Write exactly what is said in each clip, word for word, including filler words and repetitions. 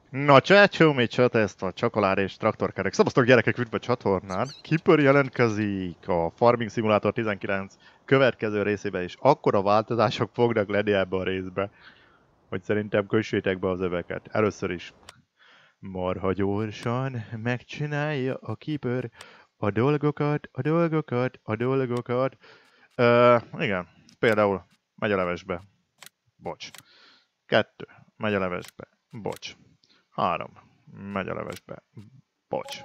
Na, csácsó, mi csata ezt a csakolár és traktorkerek. Szavaztok gyerekek, üdv a csatornán. Keeper jelentkezik a Farming Simulator tizenkilenc következő részébe, és akkora változások fognak lenni ebbe a részbe, hogy szerintem kössétek be az öveket. Először is marha gyorsan megcsinálja a Keeper a dolgokat, a dolgokat, a dolgokat. Uh, igen, például megy a levesbe. Bocs. Kettő. Megy a levesbe. Bocs. Három. Megy a levesbe. Bocs.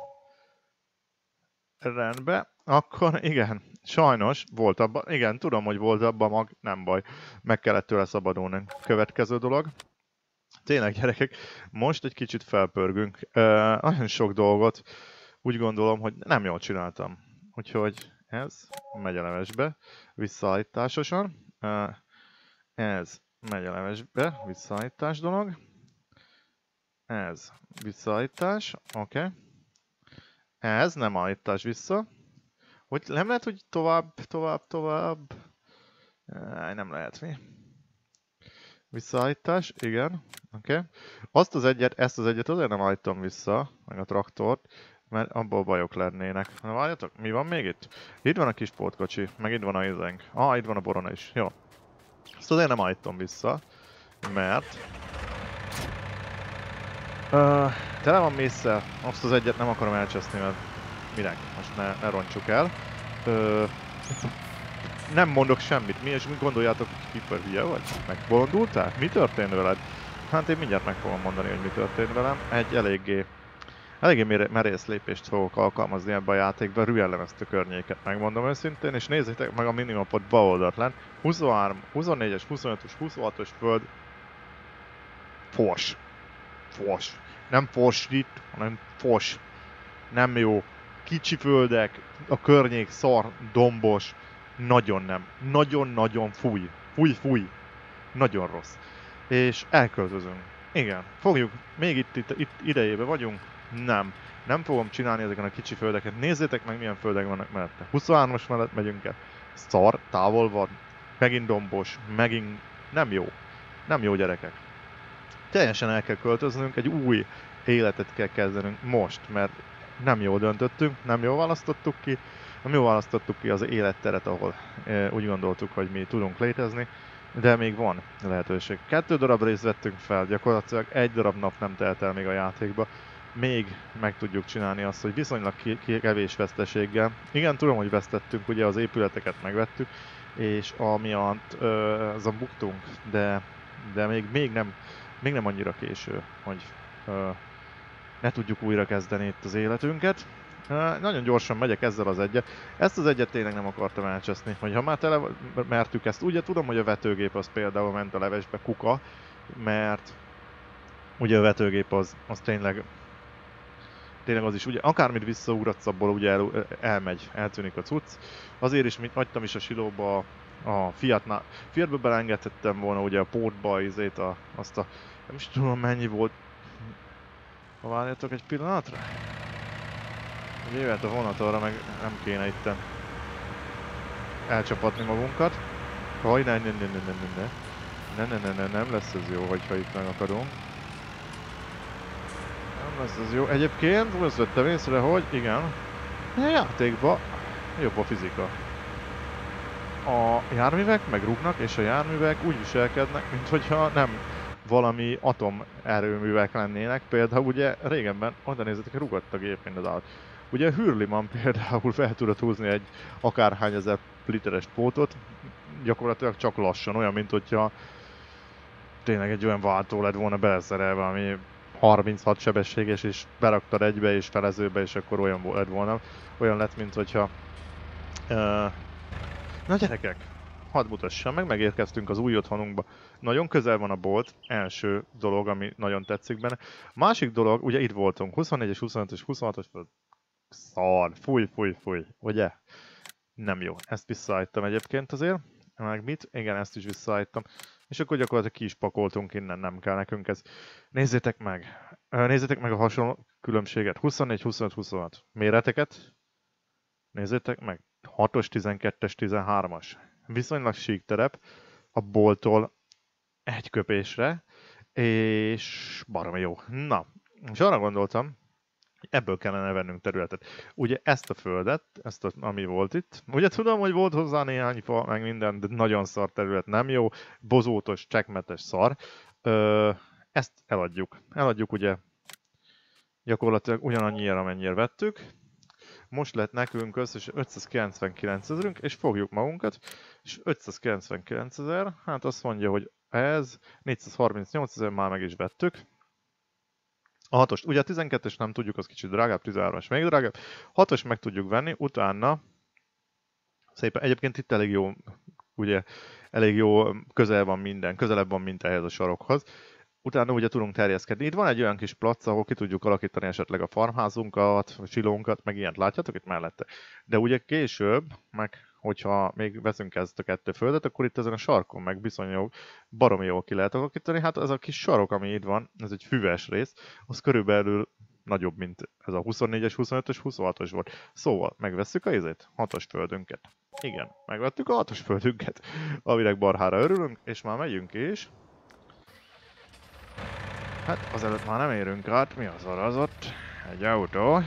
Rendben. Akkor igen, sajnos volt abban, igen, tudom, hogy volt abban mag, nem baj. Meg kellett tőle szabadulni. Következő dolog. Tényleg gyerekek, most egy kicsit felpörgünk. Uh, nagyon sok dolgot úgy gondolom, hogy nem jól csináltam. Úgyhogy ez megy a levesbe, visszaállításosan. Uh, ez megy a levesbe, visszaállítás dolog. Ez visszaállítás, oké. Okay. Ez nem állítás vissza. Hogy nem lehet, hogy tovább, tovább, tovább. Nem lehet mi. Visszaállítás, igen. Oké. Okay. Azt az egyet, ezt az egyet azért nem állítom vissza, meg a traktort, mert abból bajok lennének. Na várjatok, mi van még itt? Itt van a kis pótkocsi, meg itt van a izenk. Ah, itt van a borona is. Jó. Ezt azért nem állítom vissza, mert... Uh, tele van mészsel, azt az egyet nem akarom elcseszni, mert minek? Most ne, ne roncsuk el. Uh, nem mondok semmit, mi és mit gondoljátok, hogy Keeper hülye vagy? Megbolondultál? Mi történt veled? Hát én mindjárt meg fogom mondani, hogy mi történt velem. Egy eléggé, eléggé merész lépést fogok alkalmazni ebbe a játékba, rüellem ezt a környéket, megmondom őszintén, és nézzétek meg a minimapot bal oldalt lent. huszonhárom, huszonnégyes, huszonötös, huszonhatos föld. Fors. Fors. Nem forsít, hanem fos. Nem jó. Kicsi földek, a környék szar, dombos. Nagyon nem. Nagyon-nagyon fúj. Fúj, fúj. Nagyon rossz. És elköltözünk. Igen. Fogjuk. Még itt, itt, itt idejébe vagyunk. Nem. Nem fogom csinálni ezeken a kicsi földeket. Nézzétek meg, milyen földek vannak mellette. huszonhármas mellett megyünk el. Szar, távol van. Megint dombos. Megint nem jó. Nem jó, gyerekek. Teljesen el kell költöznünk, egy új életet kell kezdenünk most, mert nem jól döntöttünk, nem jól választottuk ki, nem jól választottuk ki az életteret, ahol e, úgy gondoltuk, hogy mi tudunk létezni, de még van lehetőség. Kettő darab részt vettünk fel, gyakorlatilag egy darab nap nem telt el még a játékba, még meg tudjuk csinálni azt, hogy viszonylag ki, ki, kevés veszteséggel. Igen, tudom, hogy vesztettünk, ugye az épületeket megvettük, és amiatt azon buktunk, de, de még, még nem Még nem annyira késő, hogy uh, ne tudjuk újra kezdeni itt az életünket. Uh, nagyon gyorsan megyek ezzel az egyet. Ezt az egyet tényleg nem akartam elcseszni, hogy ha már tele mertük ezt. Ugye tudom, hogy a vetőgép az például ment a levesbe, kuka, mert ugye a vetőgép az, az tényleg tényleg az is, ugye akármit visszaugratsz abból, ugye el, elmegy, eltűnik a cucc. Azért is mit hagytam is a silóba a Fiatnál. Fiatba belengedhettem volna ugye a pótba izét, a, azt a... Nem is tudom mennyi volt. Ha várjatok egy pillanatra. Ugye jöhet a vonat arra, meg nem kéne itten elcsapatni magunkat. Haj, ne, ne, ne, ne, ne, ne, ne. Ne, ne, ne, ne, nem lesz ez jó, hogyha itt megakadunk. Nem lesz ez jó. Egyébként most vettem észre, hogy igen, a játékban jobb a fizika. A járművek megrúgnak, és a járművek úgy viselkednek, mint hogyha nem valami atomerőművek lennének. Például ugye régenben, oda nézzetek, rúgott a gép mind az állat. Ugye a Hürliman például fel tudott húzni egy akárhány ezer literes pótot, gyakorlatilag csak lassan, olyan, mint hogyha tényleg egy olyan váltó lett volna beleszerelve, ami harminchat sebességes, és beraktad egybe és felezőbe, és akkor olyan lett volna. Olyan lett, mint hogyha... Uh, Na gyerekek, hadd mutassam meg, megérkeztünk az új otthonunkba. Nagyon közel van a bolt, első dolog, ami nagyon tetszik benne. Másik dolog, ugye itt voltunk, huszonnégyes, huszonötös, huszonhatos, szar, fúj, fúj, fúj, ugye? Nem jó, ezt visszaállítottam egyébként azért. Meg mit? Igen, ezt is visszaállítottam. És akkor gyakorlatilag ki is pakoltunk innen, nem kell nekünk ez. Nézzétek meg, nézzétek meg a hasonló különbséget. huszonnégy, huszonöt, huszonhat. Méreteket. Nézzétek meg. hatos, tizenkettes, tizenhármas. Viszonylag sík terep, a bolttól egy köpésre, És baromi jó. Na, és arra gondoltam, ebből kellene vennünk területet. Ugye ezt a földet, ezt a, ami volt itt, ugye tudom, hogy volt hozzá néhány fa, meg minden, de nagyon szar terület, nem jó, bozótos, csekmetes szar. Ö, ezt eladjuk. Eladjuk ugye gyakorlatilag ugyanannyiért, amennyire vettük. Most lett nekünk összesen ötszázkilencvenkilenc ezerünk, és fogjuk magunkat, és ötszázkilencvenkilenc ezer, hát azt mondja, hogy ez négyszázharmincnyolc ezer, már meg is vettük. A hatost, ugye a tizenkettes nem tudjuk, az kicsit drágább, tizenhármas még drágább. hatos meg tudjuk venni, utána szépen, egyébként itt elég jó, ugye elég jó közel van minden, közelebb van mint ehhez a sarokhoz. Utána ugye tudunk terjeszkedni. Itt van egy olyan kis plac, ahol ki tudjuk alakítani esetleg a farmházunkat, a silónkat, meg ilyent látjátok itt mellette. De ugye később, meg hogyha még veszünk ezt a kettő földet, akkor itt ezen a sarkon meg viszonylag jó, baromi jól ki lehet alakítani. Hát ez a kis sarok, ami itt van, ez egy füves rész, az körülbelül nagyobb, mint ez a huszonnégyes, huszonötös, huszonhatos volt. Szóval megvesszük a izét, hatos földünket. Igen, megvettük a hatos földünket, aminek barhára örülünk, és már megyünk is. Hát azelőtt már nem érünk át, mi az arra az ott? Egy autó.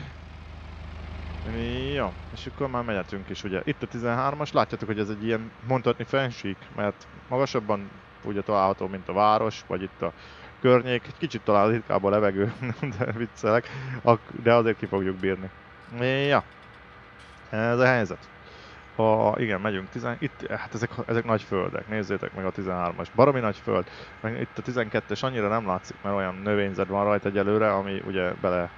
Jó, és akkor már mehetünk is ugye. Itt a tizenhármas, látjátok, hogy ez egy ilyen mondhatni fensík, mert magasabban ugye található, mint a város, vagy itt a környék. Egy kicsit talán ritkább a levegő, de viccelek, de azért ki fogjuk bírni. Ja, ez a helyzet. A, igen, megyünk, tizen, itt, hát ezek, ezek nagy földek, nézzétek meg a tizenhármas, baromi nagy föld. Itt a tizenkettes annyira nem látszik, mert olyan növényzet van rajta egyelőre, ami ugye bele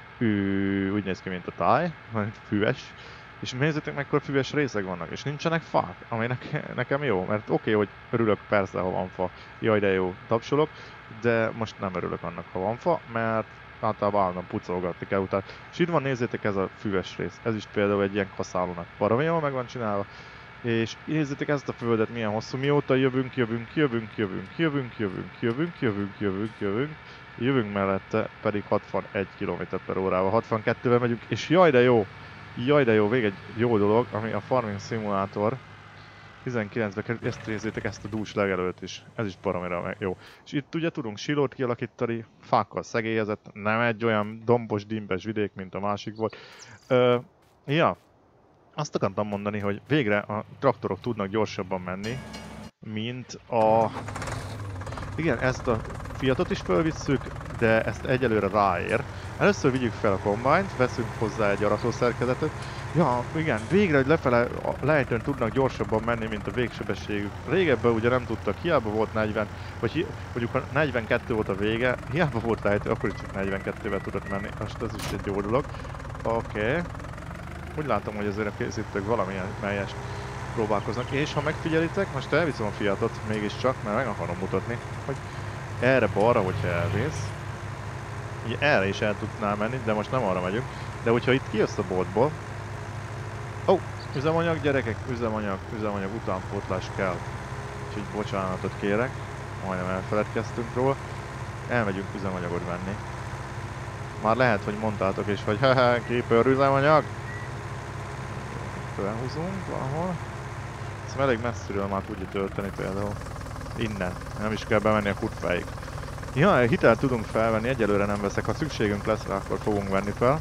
ű, úgy néz ki, mint a táj, füves. És nézzétek meg, akkor füves részek vannak, és nincsenek fák, ami neke, nekem jó, mert oké, okay, hogy örülök persze, ha van fa, jaj de jó, tapsolok, de most nem örülök annak, ha van fa, mert általában állandóan pucolgatni kell utána. És itt van, nézzétek, ez a füves rész. Ez is például egy ilyen kaszálónak baromi jól meg van csinálva. És nézzétek ezt a földet, milyen hosszú, mióta jövünk, jövünk, jövünk, jövünk, jövünk, jövünk, jövünk, jövünk, jövünk, jövünk, jövünk mellette pedig hatvanegy kilométer per órával, hatvankettővel megyünk, és jaj de jó, jaj de jó, végig egy jó dolog, ami a Farming Simulator tizenkilencbe kerül, ezt nézzétek, ezt a dús legelőt is, ez is baromira jó. És itt ugye tudunk silót kialakítani, fákkal szegélyezett, nem egy olyan dombos, dimbes vidék, mint a másik volt. Ö, ja, azt akartam mondani, hogy végre a traktorok tudnak gyorsabban menni, mint a... Igen, ezt a Fiatot is fölvisszük, de ezt egyelőre ráér. Először vigyük fel a kombányt, veszünk hozzá egy aratószerkezetet. Ja, igen, végre, hogy lefele a lejtőn tudnak gyorsabban menni, mint a végsebességük. Régebben ugye nem tudtak, hiába volt negyven, vagy hi mondjuk ha negyvenkettő volt a vége, hiába volt lejtő, akkor is csak negyvenkettővel tudott menni. Most ez is egy jó dolog. Oké. Okay. Úgy látom, hogy azért a készítők valamilyen melyest próbálkoznak. És ha megfigyelitek, most elviszem a Fiatot mégiscsak, mert meg akarom mutatni, hogy erre balra, hogyha elvész, ugye erre is el tudnál menni, de most nem arra megyünk. De hogyha itt kijössz a boltból... Ó, oh, üzemanyag gyerekek, üzemanyag, üzemanyag utánpótlás kell. Úgyhogy bocsánatot kérek, majdnem elfeledkeztünk róla. Elmegyünk üzemanyagot venni. Már lehet, hogy mondtátok is, hogy hehe, képőr üzemanyag. Felhúzunk valahol. Ezt elég messziről már tudja tölteni például. Innen, nem is kell bemenni a kutfáig. Ja, hitelt tudunk felvenni, egyelőre nem veszek, ha szükségünk lesz rá, akkor fogunk venni fel.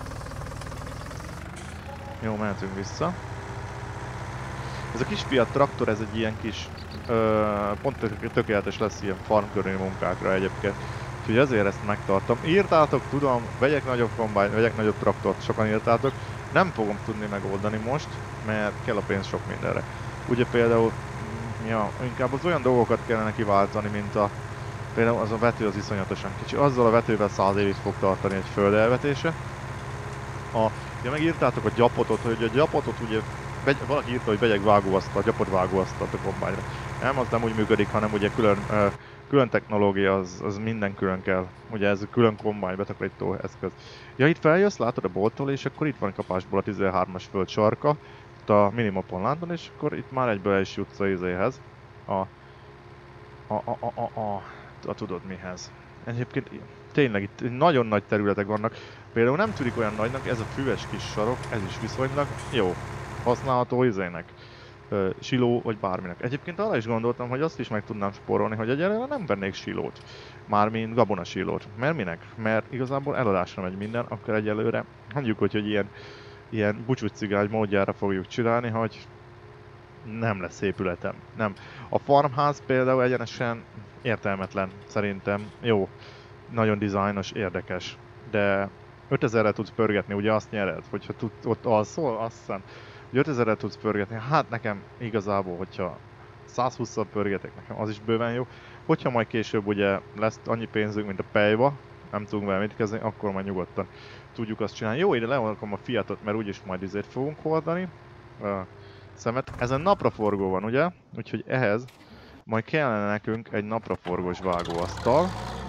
Jó, mehetünk vissza. Ez a kis Fiat traktor, ez egy ilyen kis, ö, pont tökéletes lesz ilyen farmkörüli munkákra egyébként. Úgyhogy ezért ezt megtartom. Írtátok, tudom, vegyek nagyobb kombányt, vegyek nagyobb traktort, sokan írtátok. Nem fogom tudni megoldani most, mert kell a pénz sok mindenre. Ugye például, ja, inkább az olyan dolgokat kellene kiváltani, mint a... Például az a vető az iszonyatosan kicsi. Azzal a vetővel száz évig fog tartani egy föld elvetése. A, ja, megírtátok a gyapotot, hogy a gyapotot ugye... Vegy, valaki írta, hogy vegyek vágóasztalt, gyapot vágóasztalt a kombányra. Nem, az nem úgy működik, hanem ugye külön, uh, külön technológia, az, az minden külön kell. Ugye ez a külön kombány betakarító eszköz. Ja, itt feljössz, látod a bolttól, és akkor itt van kapásból a tizenhármas föld sarka. Itt a minimapon látom, és akkor itt már egyből el is jutsz a izéhez. A... A... A... A... A... a a tudod mihez. Egyébként tényleg itt nagyon nagy területek vannak. Például nem tűnik olyan nagynak, ez a füves kis sarok, ez is viszonylag jó. Használható izének. ö, siló, vagy bárminek. Egyébként arra is gondoltam, hogy azt is meg tudnám spórolni, hogy egyelőre nem vennék silót. Mármint gabonasilót. Mert minek? Mert igazából eladásra megy minden, akkor egyelőre mondjuk, hogy, hogy ilyen, ilyen bucsút cigány módjára fogjuk csinálni, hogy nem lesz épületem. Nem. A farmház például egyenesen értelmetlen szerintem. Jó, nagyon dizájnos, érdekes. De ötezerre tudsz pörgetni, ugye azt nyered, hogyha tud, ott alszol, azt hiszem, hogy ötezerre tudsz pörgetni. Hát nekem igazából, hogyha százhússzal pörgetek, nekem az is bőven jó. Hogyha majd később ugye lesz annyi pénzünk, mint a pejva, nem tudunk vele mit kezdeni, akkor majd nyugodtan tudjuk azt csinálni. Jó, ide leolkom a Fiatot, mert úgyis majd izét fogunk hordani. Uh, szemet. Ezen napraforgó van, ugye? Úgyhogy ehhez majd kellene nekünk egy napraforgós vágóasztal.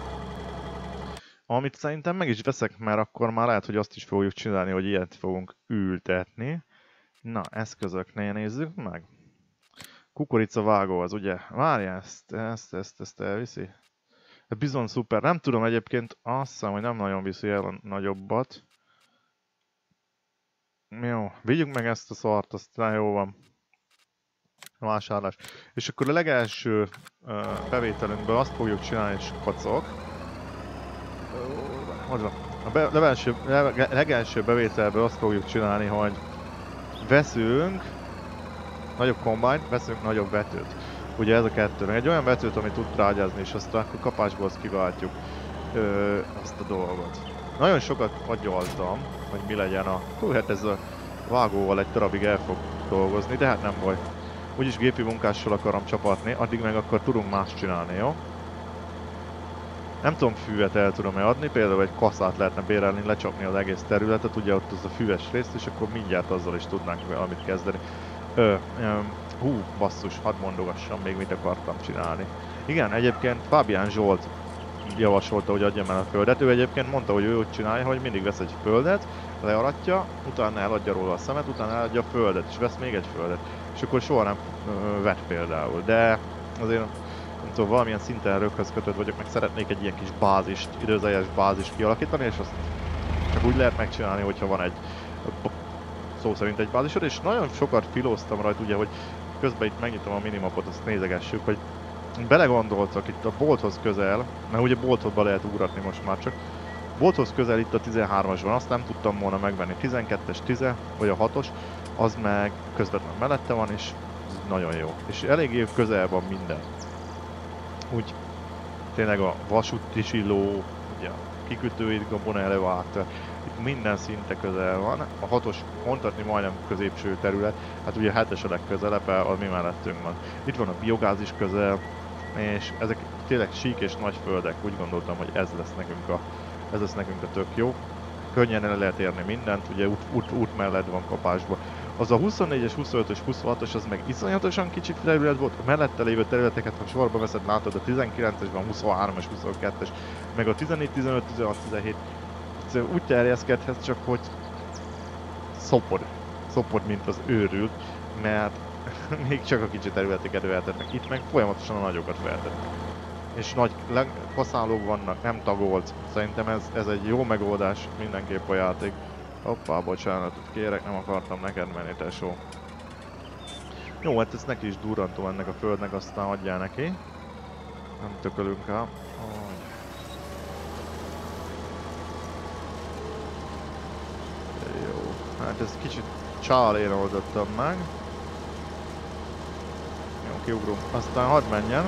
Amit szerintem meg is veszek, mert akkor már lehet, hogy azt is fogjuk csinálni, hogy ilyet fogunk ültetni. Na, eszközöknél nézzük meg. Kukorica vágó az, ugye? Várjál, ezt, ezt, ezt, ezt elviszi? Bizony szuper. Nem tudom egyébként, azt hiszem, hogy nem nagyon viszi el a nagyobbat. Jó, vigyük meg ezt a szart, aztán jó van. A vásárlás. És akkor a legelső uh, bevételünkből azt fogjuk csinálni, és kacok. Hogy van? A be, legelső, legelső bevételből azt fogjuk csinálni, hogy veszünk nagyobb kombányt, veszünk nagyobb vetőt. Ugye ez a kettő. Meg egy olyan vetőt, ami tud trágyázni, és aztán akkor kapásból azt kiváltjuk ö, azt a dolgot. Nagyon sokat agyaltam, hogy mi legyen a... Hú, hát ez a vágóval egy darabig el fog dolgozni, de hát nem baj. Úgyis gépi munkással akarom csapatni, addig meg akkor tudunk más csinálni, jó? Nem tudom, füvet el tudom-e adni, például egy kaszát lehetne bérelni, lecsapni az egész területet, ugye ott az a füves részt, és akkor mindjárt azzal is tudnánk valamit kezdeni. Ö, ö, hú, basszus, hadd mondogassam még mit akartam csinálni. Igen, egyébként Fábián Zsolt javasolta, hogy adjam el a földet. Ő egyébként mondta, hogy ő úgy csinálja, hogy mindig vesz egy földet, learatja, utána eladja róla a szemet, utána eladja a földet, és vesz még egy földet. És akkor soha nem ö, vet például. De azért nem tudom, valamilyen szinten röghöz kötött vagyok, meg szeretnék egy ilyen kis bázist, időzeljes bázist kialakítani, és azt csak úgy lehet megcsinálni, hogyha van egy szó szerint egy bázisod, és nagyon sokat filóztam rajta, ugye, hogy közben itt megnyitom a minimapot, azt nézegessük, hogy belegondoltak itt a bolthoz közel, mert ugye boltodba lehet ugratni most már csak, bolthoz közel itt a tizenhármas van, azt nem tudtam volna megvenni, tizenkettes, tíz vagy a hatos, az meg közvetlen mellette van, és nagyon jó. És eléggé közel van minden. Úgy tényleg a vasúti siló, ugye a kikötőid, gabona elevált, itt minden szinte közel van. A hatos mondhatni majdnem középső terület, hát ugye a hetes a legközelebb, az mi mellettünk van. Itt van a biogáz is közel, és ezek tényleg sík és nagy földek, úgy gondoltam, hogy ez lesz nekünk a, ez lesz nekünk a tök jó. Könnyen el lehet érni mindent, ugye út, út, út mellett van kapásban. Az a huszonnégyes, huszonötös, huszonhatos az meg iszonyatosan kicsi terület volt, a mellette lévő területeket, ha sorba veszed, látod, a tizenkilences van, huszonhármas, huszonkettes, meg a tizennégy, tizenöt, tizenhat, tizenhét. Úgy terjeszkedhet, csak hogy szopod, szopod, mint az őrült, mert még csak a kicsi területeket vehetetnek, itt meg folyamatosan a nagyokat vehetetnek. És nagy kaszálók vannak, nem tagolt. Szerintem ez, ez egy jó megoldás mindenképp a játék. Hoppá, bocsánatot kérek, nem akartam neked menni, tesó. Jó, hát ez neki is durrantó ennek a földnek, aztán adjál neki. Nem tökölünk el. Oh. Jó, hát ez kicsit csálén oldottam meg. Jó, kiugrunk. Aztán hadd menjen.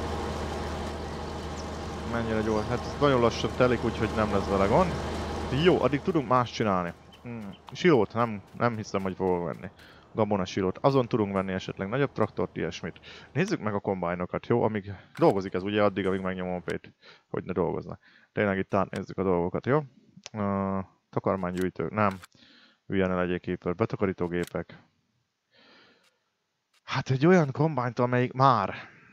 Mennyire gyors, hát ez nagyon lassan telik, úgyhogy nem lesz vele gond. Jó, addig tudunk más csinálni. Hmm. Silót nem, nem hiszem, hogy fogok venni. Gabona silót. Azon tudunk venni esetleg nagyobb traktort, ilyesmit. Nézzük meg a kombájnokat, jó? Amíg dolgozik ez ugye addig, amíg megnyomom a P-t, hogy ne dolgozna. Tényleg itt átnézzük a dolgokat, jó? Uh, takarmánygyűjtő, nem. Hülyen el egy képer. Betakarítógépek. Hát egy olyan kombányt, amelyik már...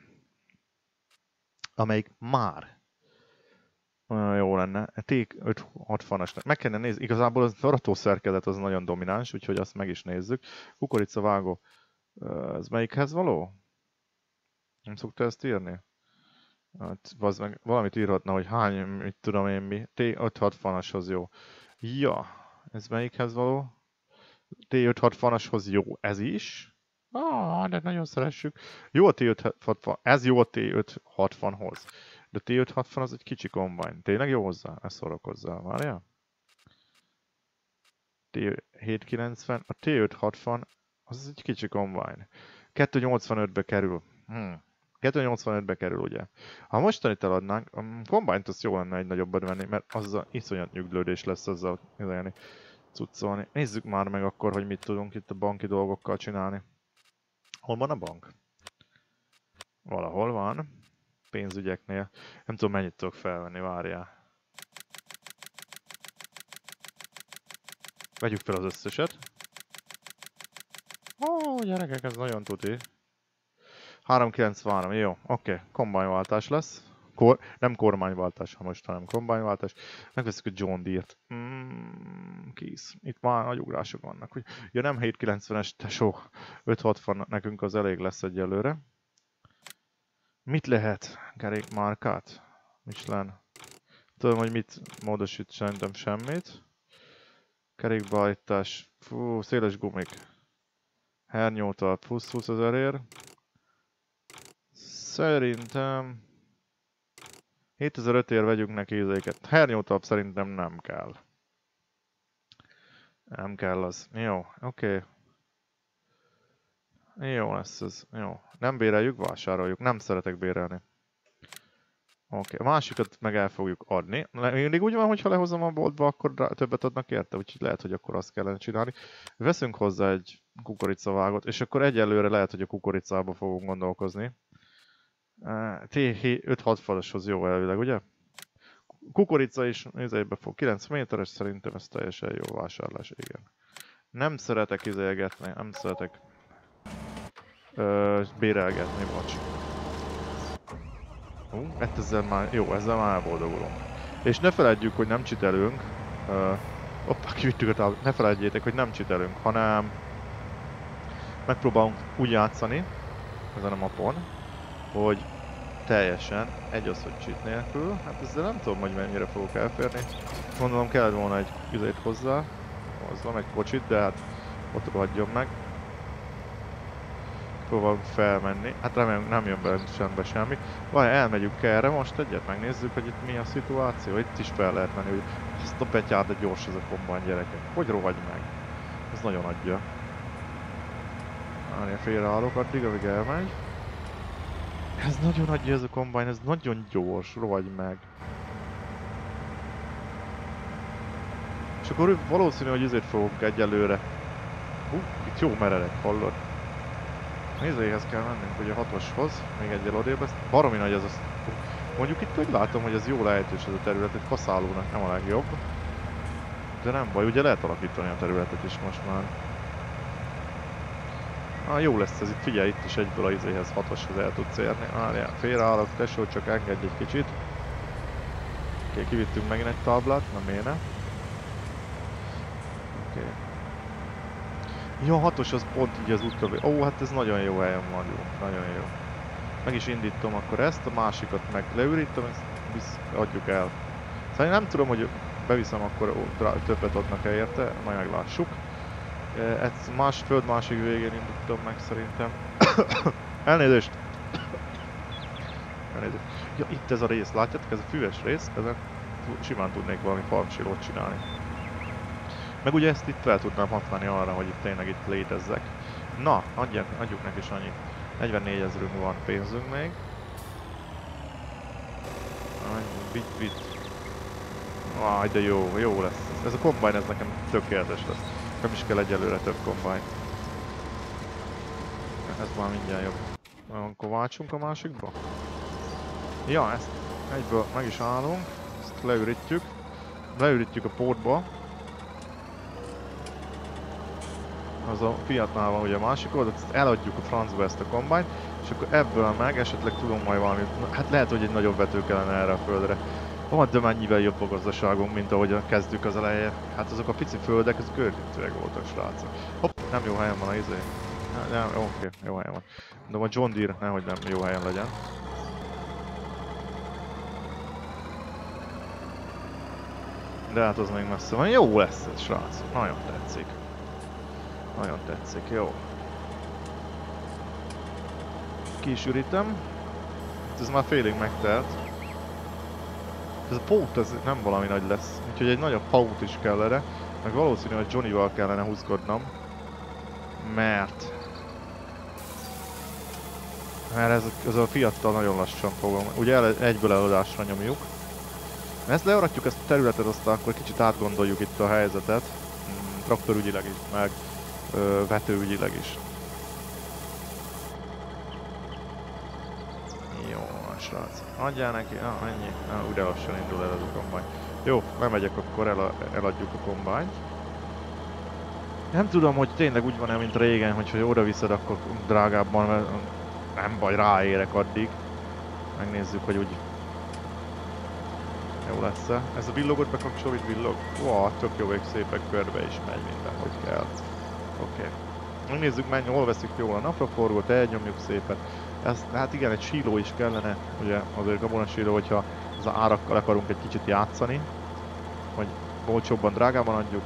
Amelyik már... Olyan jó lenne. T öt hatvanas. Meg kellene nézni. Igazából az arató szerkezet az nagyon domináns, úgyhogy azt meg is nézzük. Kukoricavágó. Ez melyikhez való? Nem szokta ezt írni? Hát, meg valamit írhatna, hogy hány, mit tudom én mi. T öt hatvanashoz jó. Ja, ez melyikhez való? T öt hatvanashoz jó. Ez is. Ah, de nagyon szeressük. Jó a T öt hatvan, ez jó a T öt hatvanhoz. De a T öt hatvan az egy kicsi kombány. Tényleg jó hozzá? Ezt szorok hozzá, várjál? T hétszázkilencven, a T öt hatvan az egy kicsi kombány. kettőszáznyolcvanötbe kerül. Hmm. kettőszáznyolcvanötbe kerül, ugye? Ha mostanit eladnánk, a kombányt az jó lenne egy nagyobbat venni, mert azzal iszonyat nyuglődés lesz azzal izélni, cuccolni. Nézzük már meg akkor, hogy mit tudunk itt a banki dolgokkal csinálni. Hol van a bank? Valahol van. Pénzügyeknél. Nem tudom, mennyit tudok felvenni, várjál. Vegyük fel az összeset. Ó, gyerekek, ez nagyon tuti. háromszázkilencvenhárom, jó, oké, okay. Kombányváltás lesz. Kor, nem kormányváltás, ha most, hanem kombányváltás. Megveszünk a John Deere-t. Mm, kész. Itt már nagy ugrások vannak. Hogy... Ja, nem hétszázkilencvenes, tesó. öt hatvan nekünk az elég lesz egyelőre. Mit lehet? Kerékmárkát? Michelin. Tudom, hogy mit módosít, szerintem semmit. Kerékbeállítás. Fú, széles gumik. Hernyótal plusz húszezerért. Szerintem... hétezer-ötért vegyünk neki izéket. Hernyótalp szerintem nem kell. Nem kell az. Jó, oké. Okay. Jó lesz ez. Jó. Nem béreljük, vásároljuk. Nem szeretek bérelni. Oké, okay. A másikat meg el fogjuk adni. Mindig úgy van, hogy ha lehozom a boltba, akkor többet adnak érte, úgyhogy lehet, hogy akkor azt kellene csinálni. Veszünk hozzá egy kukoricavágot, és akkor egyelőre lehet, hogy a kukoricába fogunk gondolkozni. T öt hatvanoshoz jó elvileg, ugye? Kukorica is izébe fog. kilenc méteres, szerintem ez teljesen jó vásárlás, igen. Nem szeretek izélgetni, nem szeretek ö, bérelgetni, bocs. Hú, ezzel már, jó, ezzel már elboldogulunk. És ne feledjük, hogy nem csitelünk. Uh, hoppá, kivittük a táblat. Ne feledjétek, hogy nem csitelünk, hanem megpróbálunk úgy játszani ezen a mapon, hogy teljesen egy az, hogy cheat nélkül. Hát ezzel nem tudom, hogy mennyire fogok elférni. Gondolom kellett volna egy üzét hozzá. Hozzá, egy kocsit, de hát ott hagyjon meg. Próbálunk felmenni. Hát remélem nem jön be sembe semmi. Vaj, elmegyünk erre most egyet, megnézzük, hogy itt mi a szituáció. Itt is fel lehet menni, hogy azt a betyár, de gyors ez a kombány, gyerekek. Hogy rohagy meg? Ez nagyon adja. Várjál, félreállok addig, amíg elmegy. Ez nagyon adja ez a kombány, ez nagyon gyors, rohagy meg. És akkor valószínű, hogy ezért fogunk egyelőre. Hú, itt jó meredek, hallod? Nézőjéhez kell mennünk, ugye a hatoshoz, még egyel odébb, ez baromi nagy ez az. Mondjuk itt úgy látom, hogy ez jó lehetős ez a terület, egy kaszálónak nem a legjobb. De nem baj, ugye lehet alakítani a területet is most már. Ah, jó lesz ez itt, figyelj, itt is egyből a izéhez hatoshoz el tudsz érni. Várjál, félreállok, tesó, csak engedj egy kicsit. Oké, okay, kivittünk megint egy táblát, na miért ne? Oké. Okay. Ja, hatos az pont így az útkörül. Ó, hát ez nagyon jó helyen vagyunk, nagyon jó. Meg is indítom akkor ezt, a másikat meg leürítem, ezt visz, adjuk el. Szóval én nem tudom, hogy beviszem, akkor ó, többet adnak-e érte, majd meglássuk. Ez más föld másik végén indítom meg szerintem. Elnézést! Elnézést. Ja, itt ez a rész, látjátok? Ez a füves rész, ezen simán tudnék valami farmsilót csinálni. Meg ugye ezt itt fel tudnám használni arra, hogy itt tényleg itt létezzek. Na, adják, adjuk neki is annyit. negyvennégy ezerünk van pénzünk még. Bit, bit. Aj, de jó, jó lesz. Ez a kombány, ez nekem tökéletes lesz. Nem is kell egyelőre több kombány. Ez már mindjárt jobb. Akkor váltsunk a másikba. Ja, ezt egyből meg is állunk. Ezt leürítjük. Leürítjük a portba. Az a Fiatnál van ugye a másik oldalt, ezt eladjuk a francba ezt a kombányt, és akkor ebből meg esetleg tudom majd valami, hát lehet, hogy egy nagyobb vető kellene erre a földre. Van, de mennyivel jobb a gazdaságunk, mint ahogy kezdtük az elején. Hát azok a pici földek, azok őrítőek voltak, srácok. Hopp, nem jó helyen van a izé. Nem, oké, okay, jó helyen van. De a John Deere nehogy nem jó helyen legyen. De hát az még messze van. Jó lesz ez, srácok. Nagyon tetszik. Nagyon tetszik, jó. ki is ürítem. Ez már félig megtelt. Ez a pót ez nem valami nagy lesz, úgyhogy egy nagyobb pót is kell erre. Meg valószínű, hogy Johnnyval kellene húzkodnom. Mert... Mert ez, ez a Fiattal nagyon lassan fogom. Ugye el, egyből eladásra nyomjuk. Ezt learatjuk ezt a területet, aztán akkor kicsit átgondoljuk itt a helyzetet. Mm, traktorügyileg is, meg ö, vetőügyileg is. Jó, srác. Adjál neki, ah, ennyi. Ah, ugye lassan indul el ez a kombány. Jó, lemegyek, akkor el, eladjuk a kombányt. Nem tudom, hogy tényleg úgy van-e, mint régen, hogy ha oda viszed, akkor drágábban, mert nem baj, ráérek addig. Megnézzük, hogy úgy jó lesz-e. Ez a villogott bekapcsol, itt villog. Wow, tök jó, hogy szépen körbe is megy minden, hogy kell. Oké. Okay. Megnézzük, mennyi, hol veszik jól a napraforgót, elnyomjuk szépen. Ez, hát igen, egy síló is kellene, ugye azért gabona síló, hogyha az árakkal akarunk egy kicsit játszani. Hogy olcsóbban, drágában adjuk.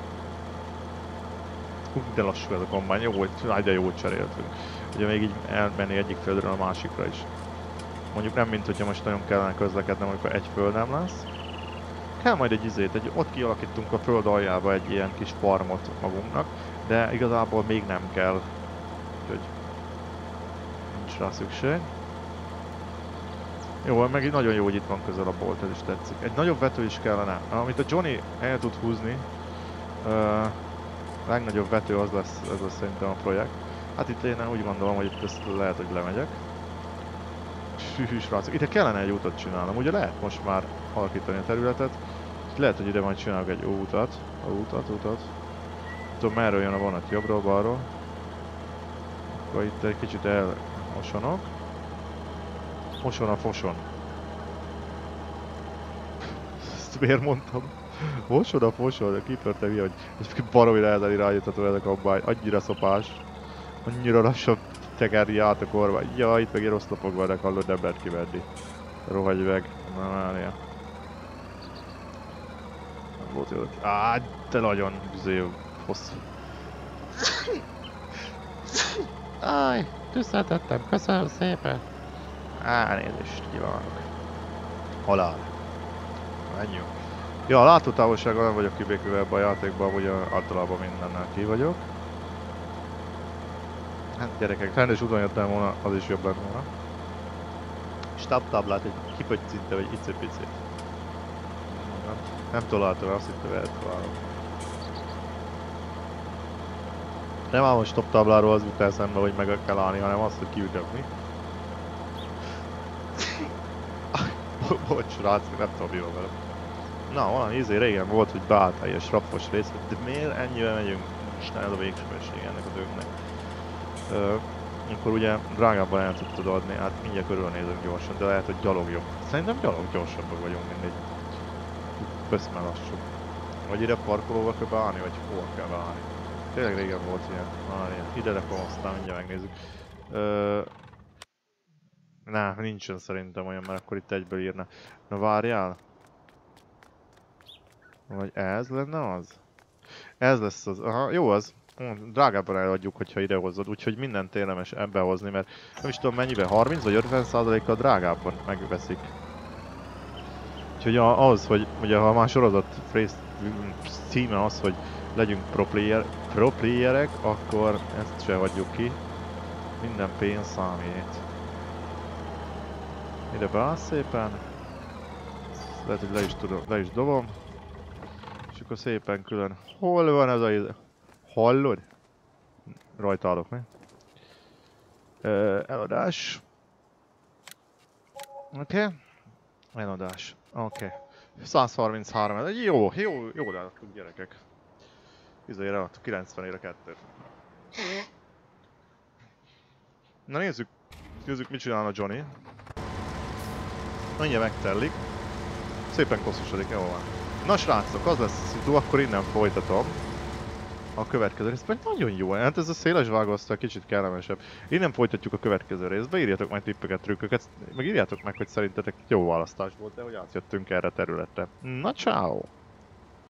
Hú, de lassú ez a kombány, jó, hogy de jól cseréltünk. Ugye még így elmenni egyik földről a másikra is. Mondjuk nem, mint hogyha most nagyon kellene közlekednem, amikor egy föld nem lesz. Kell majd egy izét, egy, ott kialakítunk a föld aljába egy ilyen kis farmot magunknak, de igazából még nem kell. Úgyhogy nincs rá szükség. Jó, meg így nagyon jó, hogy itt van közel a bolt, ez is tetszik. Egy nagyobb vető is kellene. Amit a Johnny el tud húzni, uh, a legnagyobb vető az lesz, ez lesz szerintem a projekt. Hát itt én úgy gondolom, hogy itt ezt lehet, hogy lemegyek. Hű, srácok, ide kellene egy útot csinálnom, ugye lehet most már alakítani a területet. Lehet, hogy ide majd csinálok egy útat, útat, útat. Tudom, merről jön a vonat, jobbról, balról. Akkor itt egy kicsit elmosonok. Moson a foson. Ezt miért mondtam? Moson a foson, kipörte mi, hogy egy baromi nehezen irányítható ez a kombány. Annyira szopás. Annyira lassan tekerni át a kormány. Ja, itt meg én oszlopok vannak, hallod, nem lehet kivenni. Rohagy meg. Na, várjál. Nem volt jó. Á, de nagyon zév. Hosszú. Áj, tüsszeltettem, köszönöm szépen. Elnézést kívánok. Halál. Ennyi. Ja, a látótávolsággal nem vagyok kibékülve ebben a játékban, ugye általában mindennel ki vagyok. Hát gyerekek, rendes úton jöttem volna, az is jobb lett volna. Stábtáblát egy kipögy szinte, vagy icipicit. Nem, nem találtam, azt hittem, hogy eltalálom. Nem ám a stop tábláról az jut eszembe, hogy meg kell állni, hanem azt, hogy kiütökni. Bocs, srác, nem tudom, mi van vele. Na, valami izé régen volt, hogy beállt helyes rappos rész, de miért ennyire megyünk? Isten, ez a végsebesség ennek az őknek. Ö, akkor ugye drágábban el tudtad adni, hát mindjárt körülnézünk gyorsan, de lehet, hogy gyalog jobb. Szerintem gyalog gyorsabbak vagyunk, mindegy. Pöszme lassú. Vagy ide parkolóval kell beállni, vagy hol kell beállni. Tényleg régen volt ilyen. Ah, ilyen. Ide rakom, aztán mindjárt megnézzük. Ö, Ne, nincsen szerintem olyan, mert akkor itt egyből írna. Na várjál. Vagy ez lenne az? Ez lesz az. Aha, jó az. Drágábban eladjuk, hogyha ide hozzad, úgyhogy mindent érdemes ebbe hozni, mert nem is tudom mennyiben, harminc vagy ötven százalékkal drágábban megveszik. Úgyhogy az, hogy ugye ha már sorozat címe az, hogy legyünk pro, player, pro playerek, akkor ezt se hagyjuk ki. Minden pénz számít. Ide beáll szépen. Lehet, hogy le is, tudom, le is dobom. És akkor szépen külön. Hol van ez a ide? Hallod? Rajta állok, mi? Ö, eladás. Oké. Okay. Eladás. Oké. Okay. száz harminchárom. Ez jó, jó, jó eladtuk gyerekek. Izére eladtuk kilencvenére kettőt. Na nézzük. Nézzük, mit csinál a Johnny. Mindjárt megtellik. Szépen koszosodik, jó van. Na srácok, az lesz a szitu, akkor innen folytatom. A következő részben nagyon jó, hát ez a széles vágóasztal kicsit kellemesebb. Innen folytatjuk a következő részbe, írjatok majd tippeket, trükköket, meg írjátok meg, hogy szerintetek jó választás volt, de hogy átjöttünk erre a területre. Na ciao.